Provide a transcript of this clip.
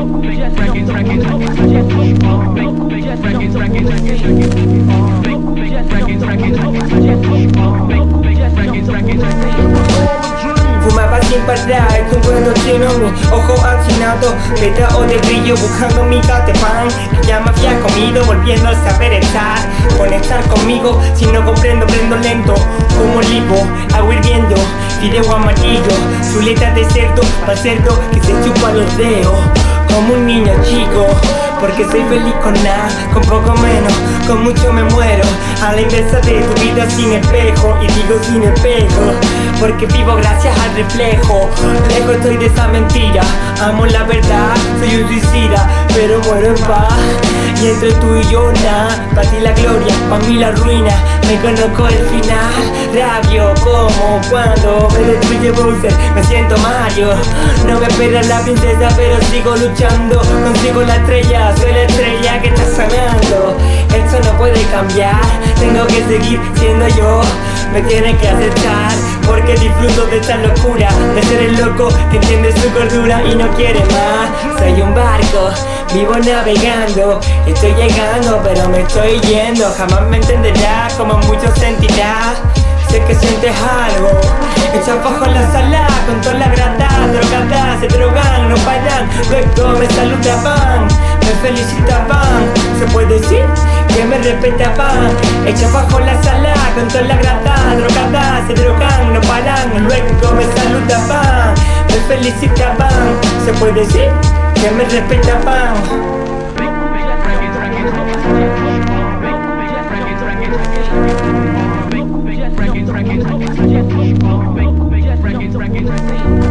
Fumaba sin parar, tu cuerpo lleno, mi ojo achinado, peta de brillo buscando mi catepán. Ya me había comido, volviendo al saber estar. Conectar conmigo, si no comprendo, prendo lento. Como olivo, agua hirviendo, fideo amarillo, chuleta de cerdo, pa'l cerdo que se chupa los dedos. Como un niño chico, porque soy feliz con nada, con poco menos, con mucho me muero. A la inversa de tu vida sin espejo, y digo sin espejo, porque vivo gracias al reflejo. Lejos estoy de esa mentira, amo la verdad, soy un suicida, pero muero en paz. Y entre tú y yo nada, pa' ti la gloria, pa' mí la ruina, me conozco el final. Rabio como cuando me destruye Bowser, me siento Mario. No me espera la princesa pero sigo luchando, consigo la estrella, soy la estrella que está sanando. Esto no puede cambiar, tengo que seguir siendo yo. Me tienen que aceptar, porque disfruto de esta locura, de ser el loco que entiende su cordura y no quiere más. Soy un barco, vivo navegando, estoy llegando pero me estoy yendo. Jamás me entenderás como muchos sentirás. Sé que sientes algo, echas bajo la sala con toda la grata, drogadas, se drogan, no paran, luego me saludaban, me felicitaban, se puede decir que me respetaban. Echas bajo la sala con toda la grata, drogadas, se drogan, no paran, luego me saludaban, me felicitaban, se puede decir que me respetaban. Frankie,